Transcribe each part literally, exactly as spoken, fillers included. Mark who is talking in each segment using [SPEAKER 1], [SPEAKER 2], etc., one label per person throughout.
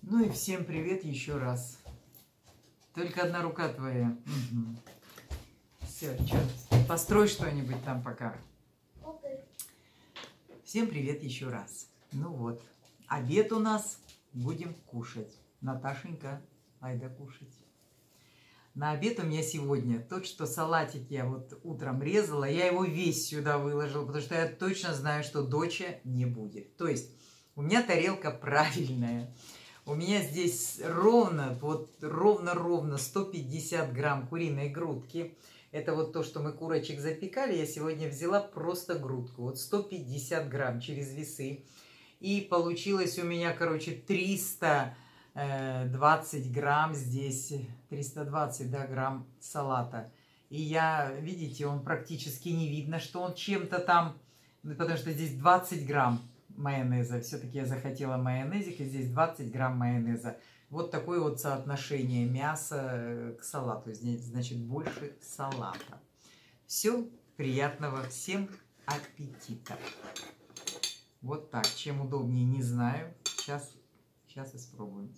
[SPEAKER 1] Ну и всем привет еще раз. Только одна рука твоя. Угу. Все, что, построй что-нибудь там пока.
[SPEAKER 2] Okay.
[SPEAKER 1] Всем привет еще раз. Ну вот, обед у нас, будем кушать. Наташенька, айда кушать. На обед у меня сегодня тот, что салатик я вот утром резала, я его весь сюда выложила, потому что я точно знаю, что доча не будет. То есть у меня тарелка правильная. У меня здесь ровно, вот ровно-ровно сто пятьдесят грамм куриной грудки. Это вот то, что мы курочек запекали. Я сегодня взяла просто грудку. Вот сто пятьдесят грамм через весы. И получилось у меня, короче, триста двадцать грамм здесь. триста двадцать, да, грамм салата. И я, видите, он практически не видно, что он чем-то там, потому что здесь двадцать грамм майонеза. Все-таки я захотела майонезик, и здесь двадцать грамм майонеза. Вот такое вот соотношение мяса к салату. Здесь, значит, больше салата. Все, приятного всем аппетита. Вот так. Чем удобнее, не знаю. Сейчас, сейчас испробуем.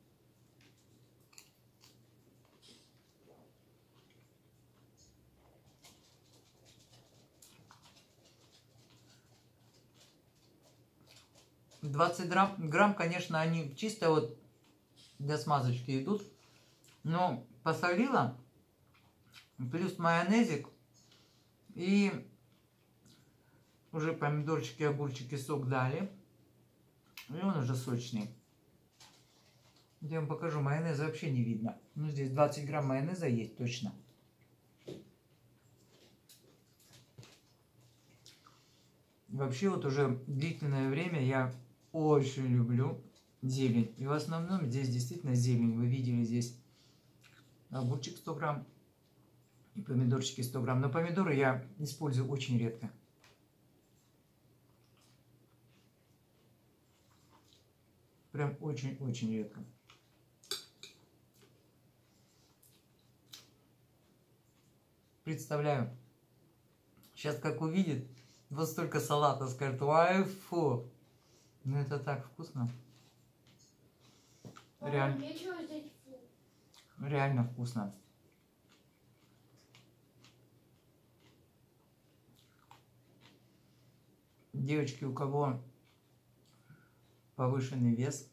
[SPEAKER 1] двадцать грамм, конечно, они чисто вот для смазочки идут. Но посолила, плюс майонезик, и уже помидорчики, огурчики, сок дали. И он уже сочный. Я вам покажу, майонеза вообще не видно. Ну, здесь двадцать грамм майонеза есть точно. Вообще вот уже длительное время я очень люблю зелень. И в основном здесь действительно зелень. Вы видели здесь огурчик сто грамм и помидорчики сто грамм. Но помидоры я использую очень редко. Прям очень-очень редко. Представляю. Сейчас как увидит, вот столько салата, скажет, ай, фу. Ну это так вкусно. Реально. Реально вкусно. Девочки, у кого повышенный вес,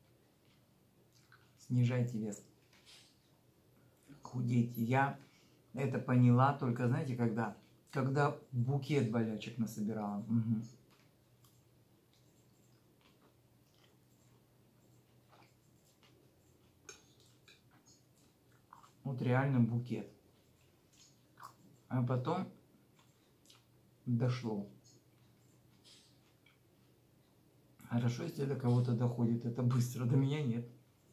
[SPEAKER 1] снижайте вес. Худейте. Я это поняла только, знаете, когда? Когда букет болячек насобирала. Угу. Вот реально букет. А потом дошло. Хорошо, если до кого-то доходит. Это быстро. До меня нет.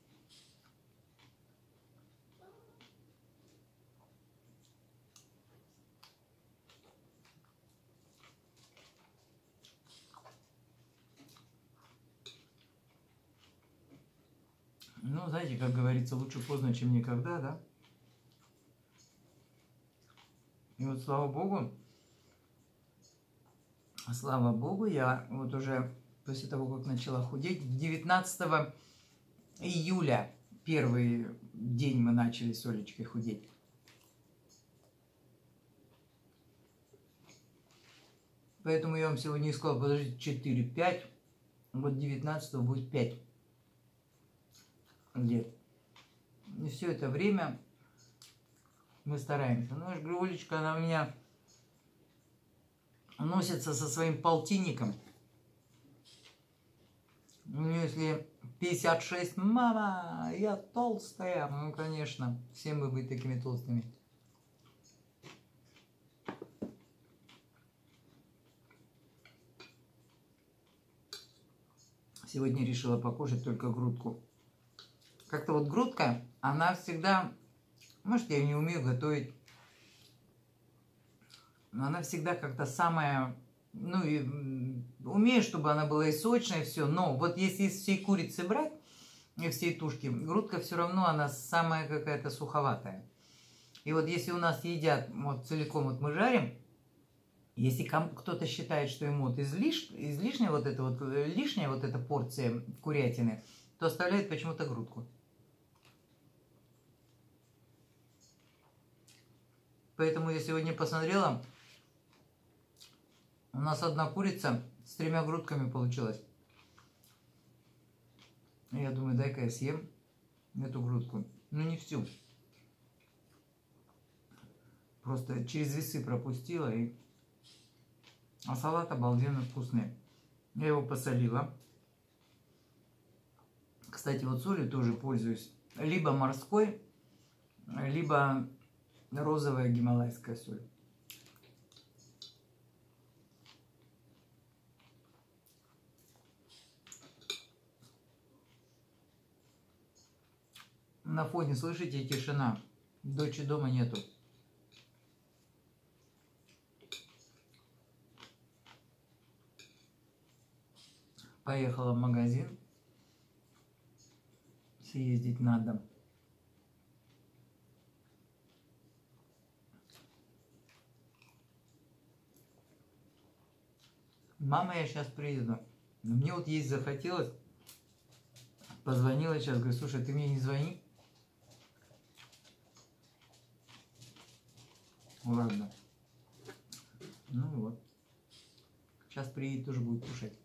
[SPEAKER 1] Ну, знаете, как говорится, лучше поздно, чем никогда, да? И вот слава богу, слава богу, я вот уже после того, как начала худеть, девятнадцатого июля, первый день мы начали с Олечкой худеть. Поэтому я вам сегодня сказала, подождите, четыре-пять, вот девятнадцатого будет пять лет. И все это время мы стараемся. Ну, я же говорю, Олечка, она у меня носится со своим полтинником. Ну, если пятьдесят шесть, мама, я толстая. Ну, конечно, все мы быть такими толстыми. Сегодня решила покушать только грудку. Как-то вот грудка, она всегда... Может, я не умею готовить. Но она всегда как-то самая... Ну, и умею, чтобы она была и сочная, и все. Но вот если из всей курицы брать, и всей тушки, грудка все равно, она самая какая-то суховатая. И вот если у нас едят, вот целиком вот мы жарим, если кто-то считает, что ему вот излиш, излишняя вот эта вот, лишняя вот эта порция курятины, то то оставляет почему-то грудку. Поэтому я сегодня посмотрела, у нас одна курица с тремя грудками получилась. Я думаю, дай-ка я съем эту грудку. Ну, не всю. Просто через весы пропустила. И... А салат обалденно вкусный. Я его посолила. Кстати, вот солью тоже пользуюсь. Либо морской, либо розовая гималайская соль. На фоне, слышите, тишина. Дочи дома нету. Поехала в магазин. Съездить надо. Мама, я сейчас приеду. Но мне вот есть захотелось. Позвонила сейчас, говорю, слушай, ты мне не звони. Ладно. Ну вот. Сейчас приедет, тоже будет кушать.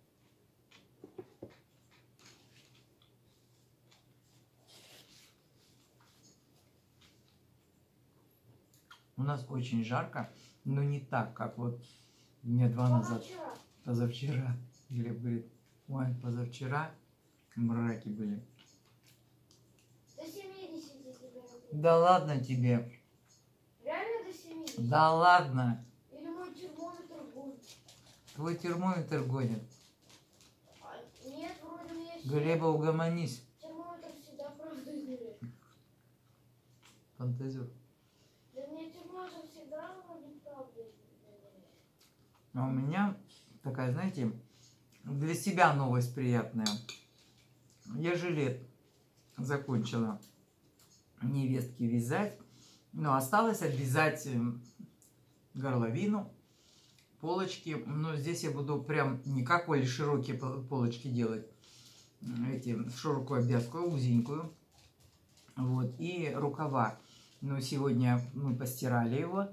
[SPEAKER 1] У нас очень жарко, но не так, как вот дня два назад. Позавчера. Глеб говорит, ой, позавчера мраки были.
[SPEAKER 2] До семидесяти тебе.
[SPEAKER 1] Да ладно тебе.
[SPEAKER 2] Реально до семидесяти?
[SPEAKER 1] Да ладно.
[SPEAKER 2] Или мой термометр гонит?
[SPEAKER 1] Твой термометр гонит.
[SPEAKER 2] А, нет, вроде у меня есть.
[SPEAKER 1] Глеба, угомонись.
[SPEAKER 2] Термометр всегда правду измеряет.
[SPEAKER 1] Фантазер.
[SPEAKER 2] Да мне термометр всегда вроде правду измеряет.
[SPEAKER 1] А у меня такая, знаете, для себя новость приятная. Я жилет закончила невестке вязать, но осталось обвязать горловину, полочки. Но здесь я буду прям не как Оля широкие полочки делать, эти широкую обвязку, а узенькую. Вот, и рукава. Но сегодня мы постирали его.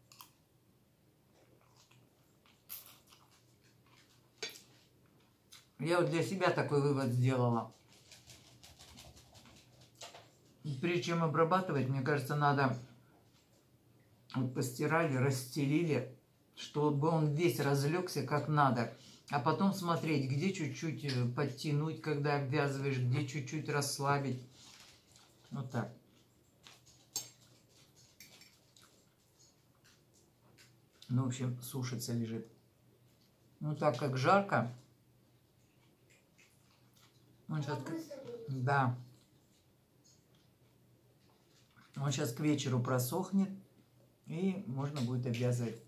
[SPEAKER 1] Я вот для себя такой вывод сделала. Прежде чем обрабатывать, мне кажется, надо вот постирали, расстелили, чтобы он весь разлегся как надо. А потом смотреть, где чуть-чуть подтянуть, когда обвязываешь, где чуть-чуть расслабить. Вот так. Ну, в общем, сушится, лежит. Ну, так как жарко. Он сейчас... Да. Он сейчас к вечеру просохнет, и можно будет обвязывать.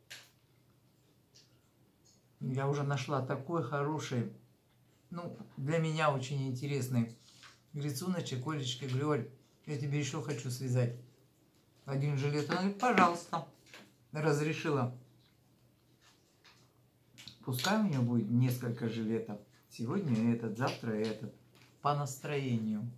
[SPEAKER 1] Я уже нашла такой хороший, ну, для меня очень интересный рисуночек. Олечка, говорю, Оль, я тебе еще хочу связать один жилет. Она говорит, пожалуйста, разрешила. Пускай у нее будет несколько жилетов. Сегодня этот, завтра этот. По настроению.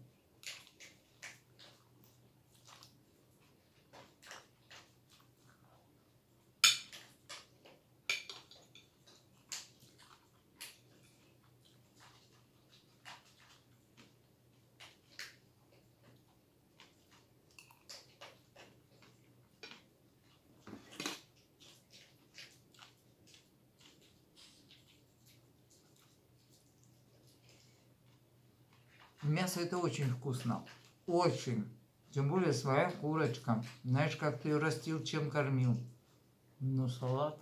[SPEAKER 1] Мясо это очень вкусно. Очень. Тем более своя курочка. Знаешь, как ты ее растил, чем кормил. Ну, салат.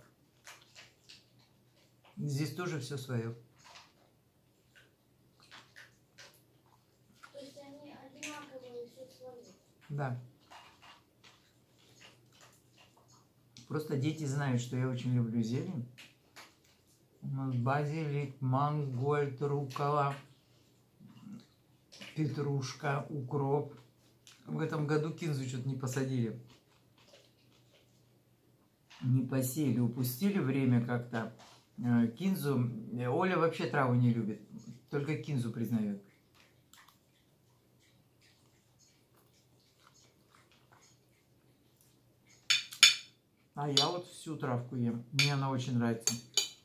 [SPEAKER 1] Здесь тоже все свое.
[SPEAKER 2] То есть они одинаковые, все свое?
[SPEAKER 1] Да. Просто дети знают, что я очень люблю зелень. У нас базилик, мангольд, руккола, петрушка, укроп. В этом году кинзу что-то не посадили. Не посеяли, упустили время как-то. Кинзу... Оля вообще траву не любит, только кинзу признает. А я вот всю травку ем. Мне она очень нравится.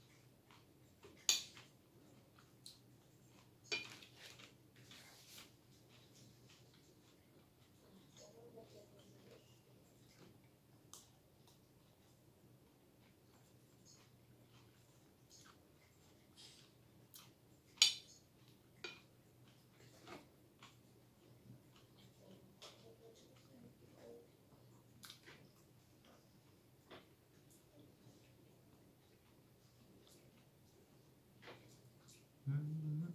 [SPEAKER 1] М.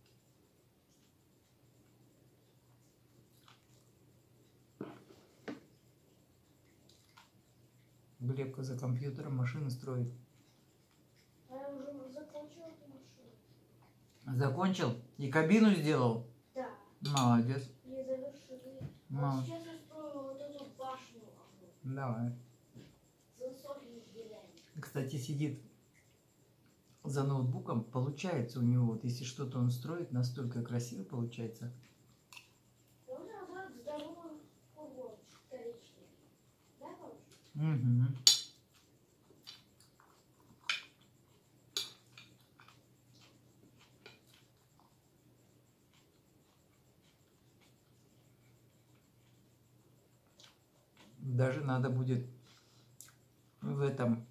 [SPEAKER 1] Глебка за компьютером машины строит.
[SPEAKER 2] А я уже закончила эту машину.
[SPEAKER 1] Закончил? И кабину сделал?
[SPEAKER 2] Да.
[SPEAKER 1] Молодец.
[SPEAKER 2] Не завершили.
[SPEAKER 1] Мам.
[SPEAKER 2] Вот сейчас я строю вот эту башню.
[SPEAKER 1] Давай.
[SPEAKER 2] С высокими дверями.
[SPEAKER 1] Кстати, сидит за ноутбуком. Получается у него, вот если что-то он строит, настолько красиво получается.
[SPEAKER 2] И он назад здоровый фургон коричневый. Да, папа?
[SPEAKER 1] Угу. Даже надо будет в этом,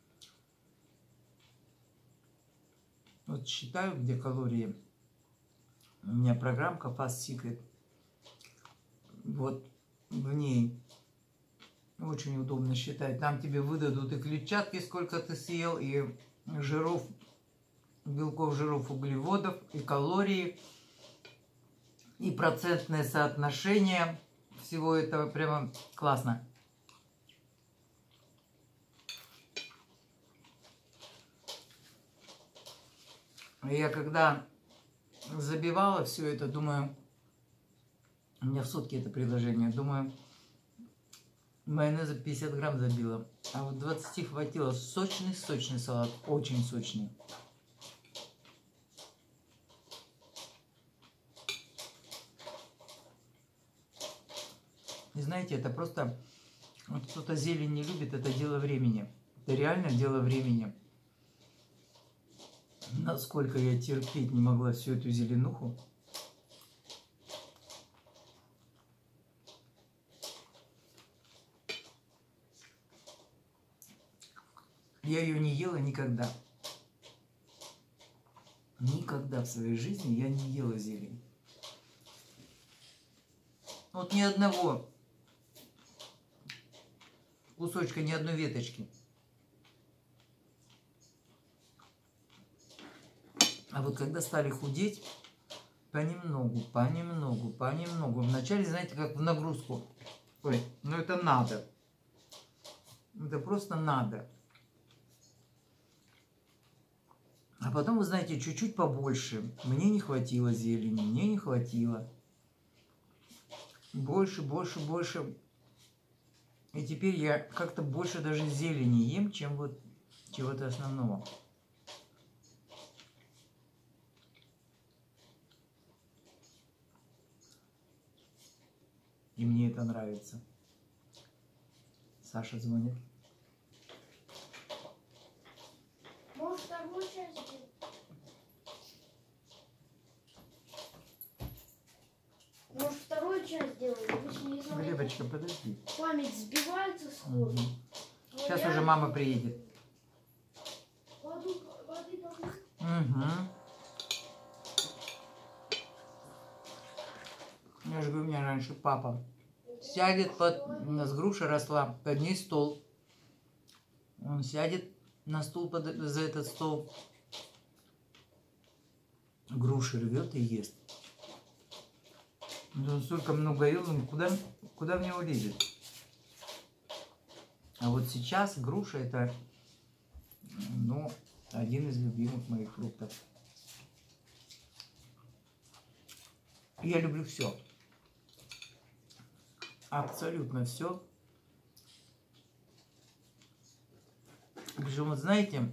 [SPEAKER 1] вот считаю, где калории. У меня программка Fast Secret. Вот в ней очень удобно считать. Там тебе выдадут и клетчатки, сколько ты съел, и жиров, белков, жиров, углеводов, и калории, и процентное соотношение всего этого. Прямо классно. Я когда забивала все это, думаю, у меня в сутки это приложение, думаю, майонеза пятьдесят грамм забила, а вот двадцать хватило. Сочный-сочный салат, очень сочный. И знаете, это просто, вот кто-то зелень не любит, это дело времени. Это реально дело времени. Насколько я терпеть не могла всю эту зеленуху. Я ее не ела никогда. Никогда в своей жизни я не ела зелень. Вот ни одного кусочка, ни одной веточки. А вот когда стали худеть, понемногу, понемногу, понемногу. Вначале, знаете, как в нагрузку. Ой, ну это надо. Это просто надо. А потом, вы знаете, чуть-чуть побольше. Мне не хватило зелени, мне не хватило. Больше, больше, больше. И теперь я как-то больше даже зелени ем, чем вот чего-то основного. И мне это нравится. Саша звонит.
[SPEAKER 2] Может, вторую часть сделать? Может, вторую часть сделать? Обычно не знаю.
[SPEAKER 1] Глебочка, подожди.
[SPEAKER 2] Память сбивается сходу.
[SPEAKER 1] Угу.
[SPEAKER 2] Но
[SPEAKER 1] Сейчас
[SPEAKER 2] я-
[SPEAKER 1] уже мама приедет.
[SPEAKER 2] Воду, воды попить.
[SPEAKER 1] Угу. Я же говорю, у меня раньше папа сядет, под... у нас груша росла, под ней стол. Он сядет на стул под... за этот стол, груши рвет и ест. Он столько много ел, он куда, куда в него лезет? А вот сейчас груша это, ну, один из любимых моих фруктов. Я люблю все. Абсолютно все. Причем, вот знаете,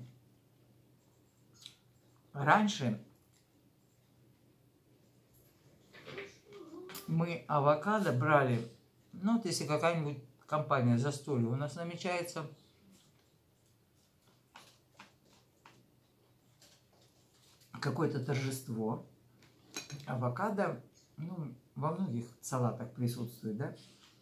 [SPEAKER 1] раньше мы авокадо брали, ну вот если какая-нибудь компания застолье у нас намечается, какое-то торжество. Авокадо, ну, во многих салатах присутствует, да?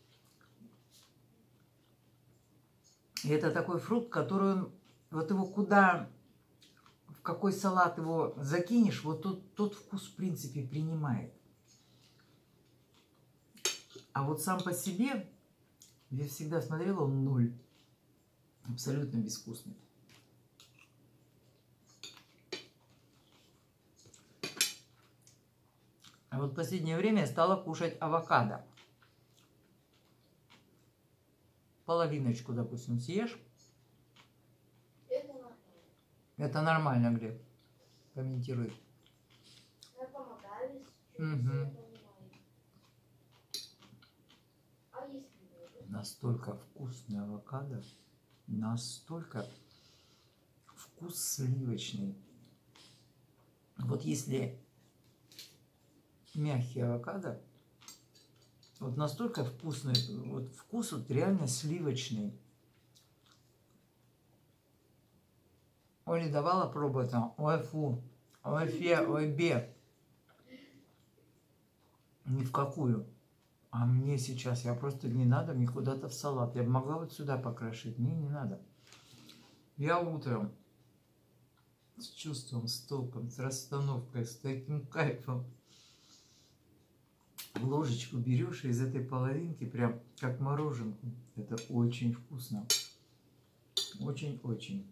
[SPEAKER 1] И это такой фрукт, который, он, вот его куда, в какой салат его закинешь, вот тот, тот вкус, в принципе, принимает. А вот сам по себе, я всегда смотрела, он ноль. Абсолютно безвкусный. А вот в последнее время я стала кушать авокадо. Половиночку, допустим, съешь.
[SPEAKER 2] Это нормально.
[SPEAKER 1] Это нормально, Глеб. Комментирует.
[SPEAKER 2] Мы помогали,
[SPEAKER 1] Мгм.
[SPEAKER 2] я понимаю. А если нет?
[SPEAKER 1] Настолько вкусный авокадо. Настолько вкус сливочный. Вот если мягкий авокадо, вот настолько вкусный, вот вкус вот реально сливочный. Оля давала пробовать там, ой фу, ой фе, ой бе. Ни в какую. А мне сейчас, я просто не надо мне куда-то в салат. Я бы могла вот сюда покрошить. Мне не надо. Я утром с чувством, с толком, с расстановкой, с таким кайфом ложечку берешь и из этой половинки прям как мороженку. Это очень вкусно. Очень-очень.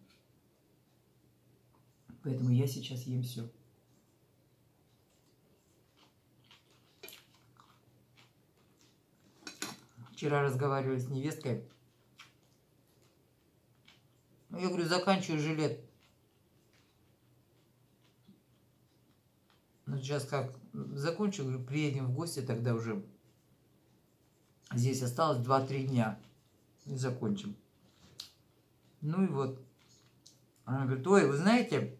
[SPEAKER 1] Поэтому я сейчас ем все. Вчера разговаривали с невесткой. Я говорю, заканчиваю жилет. Ну, сейчас как закончу, говорю, приедем в гости, тогда уже здесь осталось два-три дня. И закончим. Ну и вот. Она говорит, ой, вы знаете,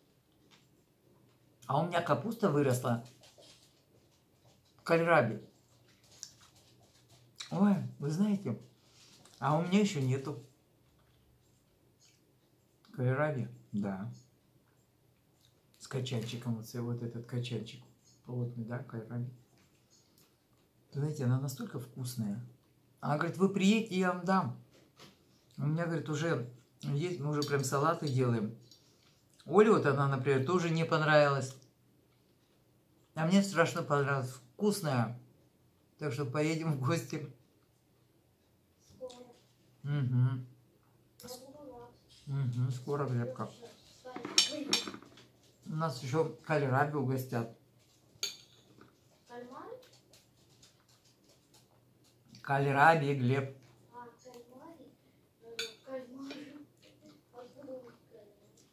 [SPEAKER 1] а у меня капуста выросла в кальраби. Ой, вы знаете, а у меня еще нету. Кальраби? Да. С качанчиком, вот, вот этот качанчик плотный, да, кальраби. Знаете, она настолько вкусная. Она говорит, вы приедете, я вам дам. У меня, говорит, уже есть, мы уже прям салаты делаем. Оле вот она, например, тоже не понравилась. А мне страшно понравилось. Вкусная. Так что поедем в гости.
[SPEAKER 2] Скоро.
[SPEAKER 1] Угу.
[SPEAKER 2] Я буду рад.
[SPEAKER 1] Угу. Скоро, Глебка.
[SPEAKER 2] Кстати,
[SPEAKER 1] У нас еще кальраби угостят.
[SPEAKER 2] кальмар?
[SPEAKER 1] Кальраби, Глеб.
[SPEAKER 2] А, кальмари? Э, Кальмар. Откуда у них кальмар?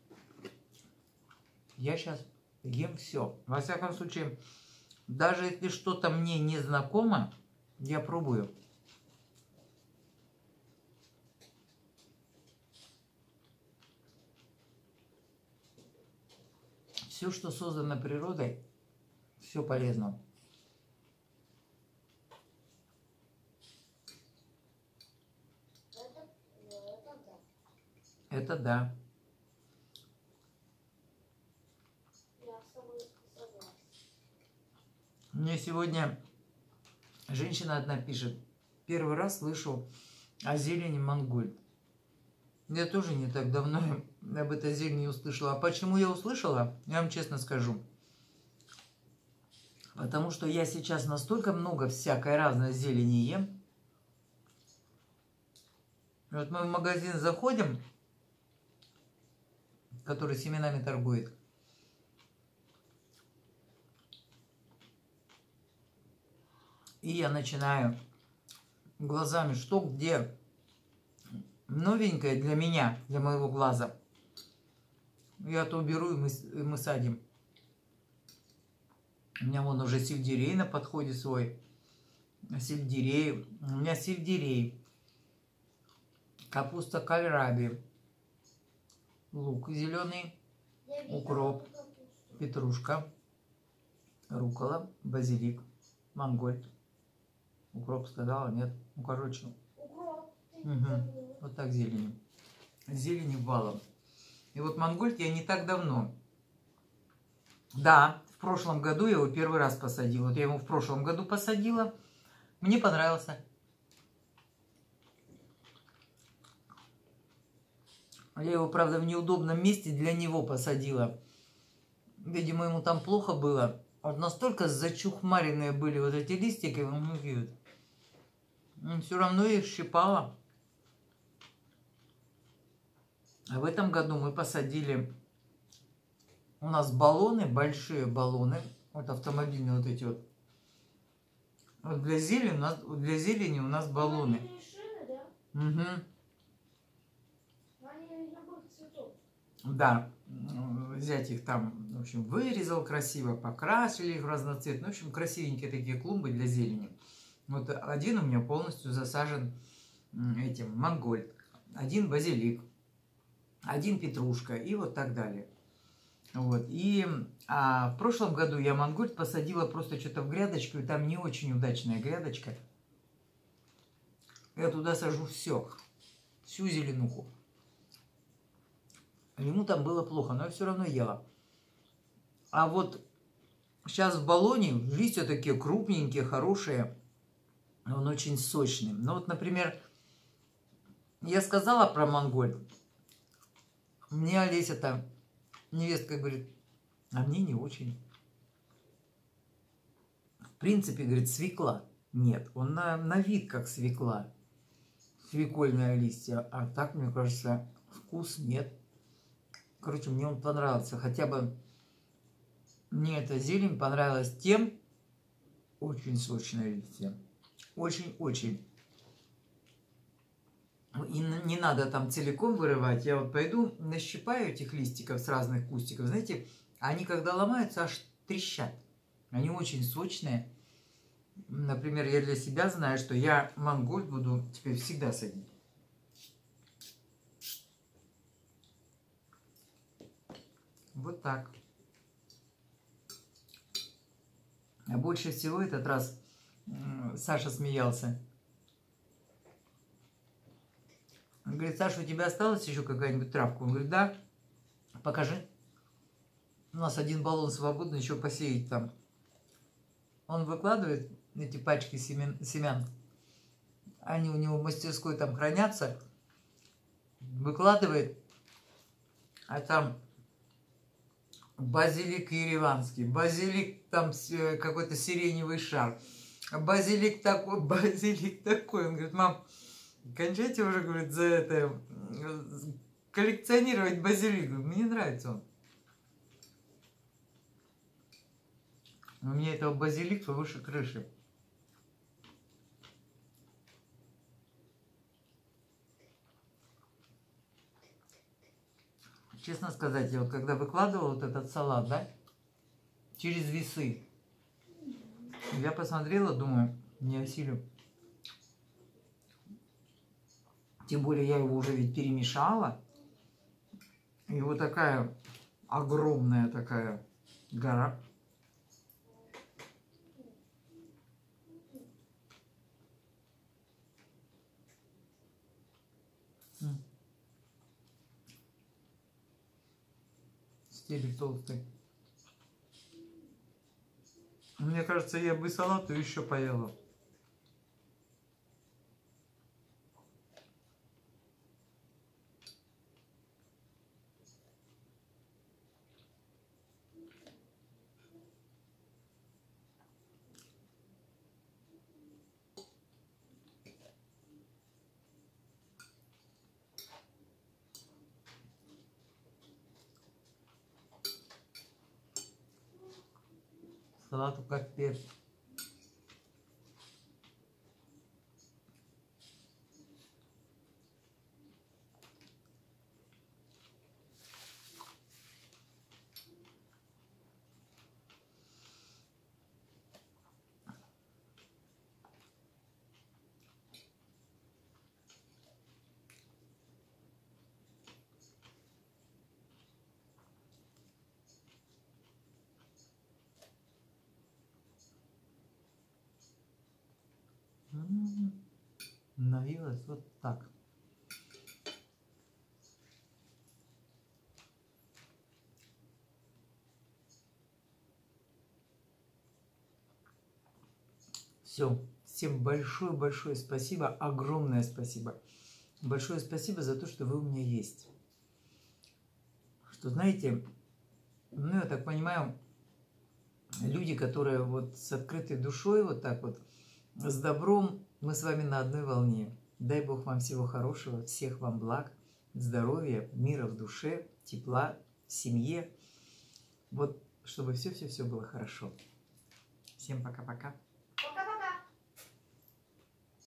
[SPEAKER 1] Я сейчас ем все. Во всяком случае, даже если что-то мне не знакомо, я пробую. Все, что создано природой, все полезно.
[SPEAKER 2] Это, ну, это да.
[SPEAKER 1] Это да.
[SPEAKER 2] Я с тобой согласна.
[SPEAKER 1] Мне сегодня женщина одна пишет. Первый раз слышу о зелени мангольд. Я тоже не так давно об этой зелени услышала. А почему я услышала, я вам честно скажу. Потому что я сейчас настолько много всякой разной зелени ем. Вот мы в магазин заходим, который семенами торгует. И я начинаю глазами, что где новенькое для меня, для моего глаза. Я то уберу, и мы, и мы садим. У меня вон уже сельдерей на подходе свой. Сельдерей. У меня сельдерей. Капуста кальраби. Лук зеленый.
[SPEAKER 2] Я видела
[SPEAKER 1] Укроп.
[SPEAKER 2] эту капусту.
[SPEAKER 1] Петрушка. Рукола. Базилик. Мангольд. Укроп сказала? Нет. Ну, короче.
[SPEAKER 2] Укроп. Ты
[SPEAKER 1] Угу.
[SPEAKER 2] забыла.
[SPEAKER 1] Вот так зелени. Зелени валом. И вот мангольд я не так давно Да, в прошлом году я его первый раз посадила. Вот я его в прошлом году посадила. Мне понравился. Я его, правда, в неудобном месте для него посадила. Видимо, ему там плохо было. Вот настолько зачухмаренные были вот эти листики. Все равно их щипало. А в этом году мы посадили... У нас баллоны, большие баллоны. Вот автомобильные вот эти вот. Вот для зелени у нас, для зелени у нас баллоны.
[SPEAKER 2] Они шины, да?
[SPEAKER 1] Угу.
[SPEAKER 2] Они любых цветов.
[SPEAKER 1] Да, взять их там, в общем, вырезал красиво, покрасили их в разноцветные. В общем, красивенькие такие клумбы для зелени. Вот один у меня полностью засажен этим мангольд, один базилик, один петрушка и вот так далее. Вот. И а, в прошлом году я мангольд посадила просто что-то в грядочку, и там не очень удачная грядочка. Я туда сажу все, всю зеленуху. Ему там было плохо, но я все равно ела. А вот сейчас в баллоне листья такие крупненькие, хорошие. Он очень сочный. Ну вот, например, я сказала про мангольд. Мне Олеся-то, невестка, говорит, а мне не очень. В принципе, говорит, свекла. Нет, он на, на вид как свекла. Свекольные листья. А так, мне кажется, вкус нет. Короче, мне он понравился. Хотя бы мне эта зелень понравилась тем, очень сочные листья. Очень-очень. И не надо там целиком вырывать. Я вот пойду нащипаю этих листиков с разных кустиков. Знаете, они когда ломаются, аж трещат. Они очень сочные. Например, я для себя знаю, что я мангольд буду теперь всегда садить. Вот так. А больше всего этот раз Саша смеялся. Он говорит, Саша, у тебя осталась еще какая-нибудь травка? Он говорит, да. Покажи. У нас один баллон свободный, еще посеять там. Он выкладывает эти пачки семян, семян. Они у него в мастерской там хранятся. Выкладывает. А там базилик ереванский. Базилик там какой-то сиреневый шар. Базилик такой, базилик такой. Он говорит, мам, кончайте уже, говорит, за это коллекционировать базилик. Мне нравится он. У меня этого базилика выше крыши. Честно сказать, я вот когда выкладывал вот этот салат, да, через весы, я посмотрела, думаю, не осилю. Тем более я его уже ведь перемешала. И вот такая огромная такая гора. Стебель толстый. Мне кажется, я бы салату еще поела. Салату капец. Навилась вот так. Все. Всем большое-большое спасибо, огромное спасибо. Большое спасибо за то, что вы у меня есть. Что, знаете, ну, я так понимаю, люди, которые вот с открытой душой, вот так вот, с добром, мы с вами на одной волне. Дай Бог вам всего хорошего, всех вам благ, здоровья, мира в душе, тепла в семье. Вот, чтобы все-все-все было хорошо. Всем пока-пока.